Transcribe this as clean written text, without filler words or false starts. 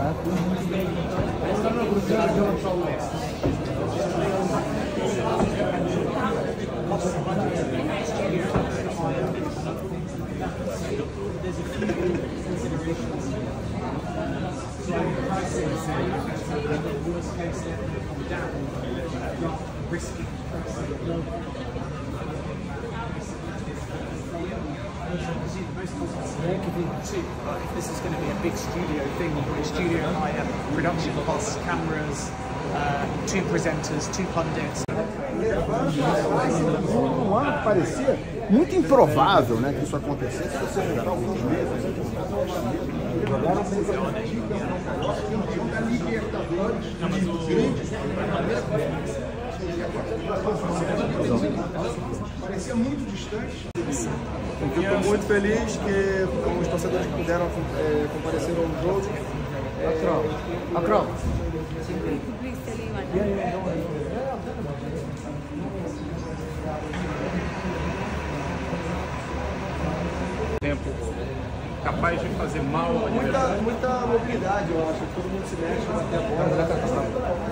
If this is going to be a big studio thing, the studio might have production costs, cameras, 2 presenters, 2 pundits. Um ano parecia muito improvável, né, que isso acontecesse se você juntar alguns meses. Parecia muito distante. Eu estou muito feliz que os torcedores que puderam comparecer ao jogo. Tempo capaz de fazer mal. Muita mobilidade, eu acho. Todo mundo se mexe, bater a bola.